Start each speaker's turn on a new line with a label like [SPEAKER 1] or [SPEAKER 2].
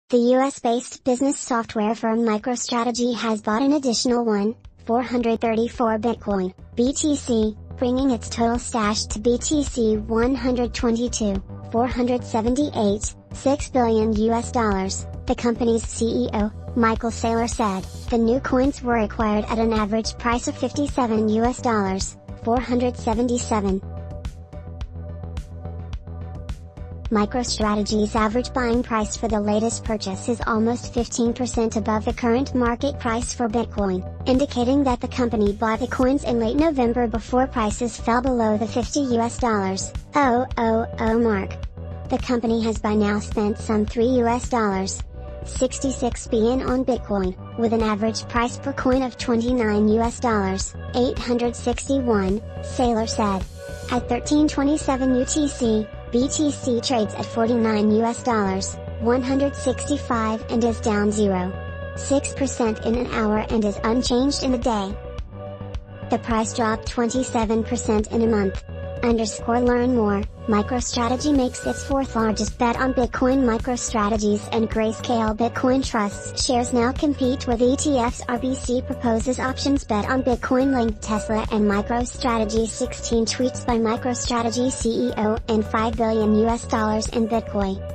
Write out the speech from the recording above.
[SPEAKER 1] The US-based business software firm MicroStrategy has bought an additional 434 Bitcoin, BTC, bringing its total stash to BTC 122,478, $6 billion. The company's CEO, Michael Saylor said, the new coins were acquired at an average price of $57, 477. MicroStrategy's average buying price for the latest purchase is almost 15% above the current market price for Bitcoin, indicating that the company bought the coins in late November before prices fell below the $50 mark. The company has by now spent some $66 billion on Bitcoin, with an average price per coin of $29, 861, Saylor said. At 1327 UTC, BTC trades at $49, 165 and is down 0.6% in an hour and is unchanged in a day. The price dropped 27% in a month. Learn more. MicroStrategy makes its fourth largest bet on Bitcoin. MicroStrategy's and Grayscale Bitcoin Trust's shares now compete with ETFs. RBC proposes options bet on Bitcoin-Linked Tesla and MicroStrategy. 16 tweets by MicroStrategy CEO and $5 billion in Bitcoin.